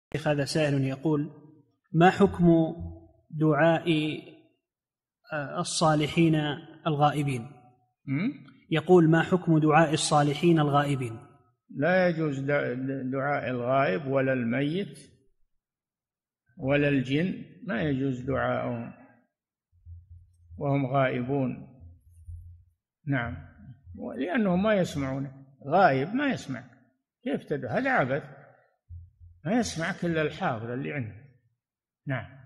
هذا سائل يقول: ما حكم دعاء الصالحين الغائبين؟ يقول: ما حكم دعاء الصالحين الغائبين؟ لا يجوز دعاء الغائب ولا الميت ولا الجن، ما يجوز دعاءهم وهم غائبون. نعم، لأنهم ما يسمعون. غائب ما يسمع، كيف تدعو؟ هذا عبث، ما يسمعك إلا الحاضر اللي عنده. نعم.